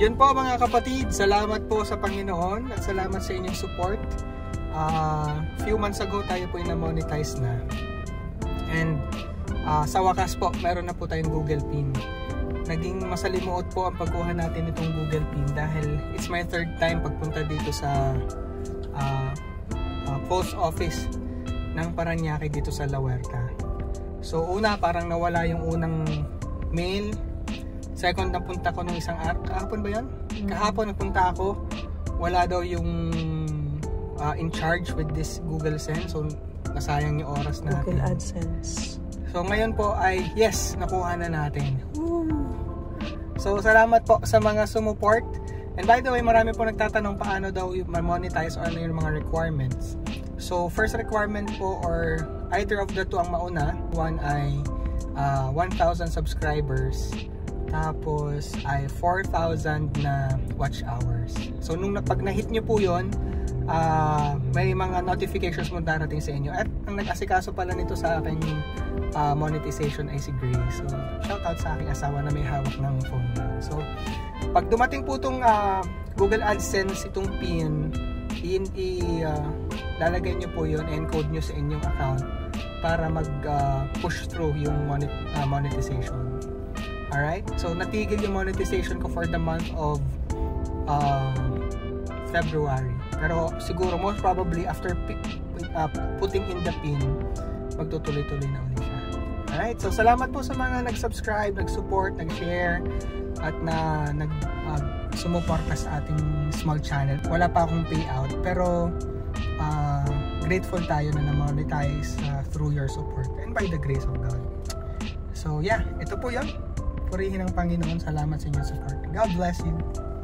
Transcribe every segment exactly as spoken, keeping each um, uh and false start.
Yun po mga kapatid, salamat po sa Panginoon at salamat sa inyong support. Uh, few months ago tayo po na-monetize na. And uh, sa wakas po, meron na po tayong Google Pin. Naging masalimuot po ang pagkuha natin itong Google Pin dahil it's my third time pagpunta dito sa uh, uh, post office ng Paranaque dito sa La Huerta. So una, parang nawala yung unang mail. Second, napunta ko nung isang araw. Kahapon ba yun? Mm-hmm. Kahapon napunta ako. Wala daw yung uh, in charge with this Google Send. So, nasayang yung oras natin. Google AdSense. So, ngayon po ay, yes, nakuha na natin. Woo! So, salamat po sa mga sumuport. And by the way, marami po nagtatanong paano daw yung monetize or ano yung mga requirements. So, first requirement po or either of the two ang mauna. One ay uh, one thousand subscribers. Tapos ay four thousand na watch hours. So nung pag na-hit nyo po yun, uh, may mga notifications mo darating sa inyo. At ang nag-asikaso pala nito sa aking uh, monetization ay si Grace. So shout out sa aking asawa na may hawak ng phone na. So pag dumating po itong uh, Google AdSense, itong pin, i-lalagay uh, nyo po yun, encode nyo sa inyong account para mag-push uh, through yung monet uh, monetization. Alright, so natigil yung monetization ko for the month of uh, February. Pero siguro most probably after uh, putting in the pin, magtutuloy-tuloy na ulit siya. Alright, so salamat po sa mga nag-subscribe, nag-support, nag-share, at na nag-sumuporta uh, sa ating small channel. Wala pa akong payout, pero uh, grateful tayo na na-monetize uh, through your support and by the grace of God. So yeah, ito po yun. Purihin ng Panginoon. Salamat sa inyong support. God bless you.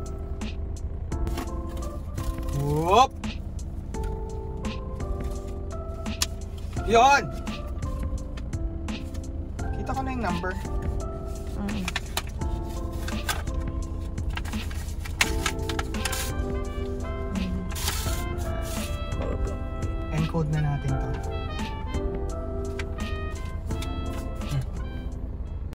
Whoop! Yun! Kita ko na yung number. Mm. Encode na natin to.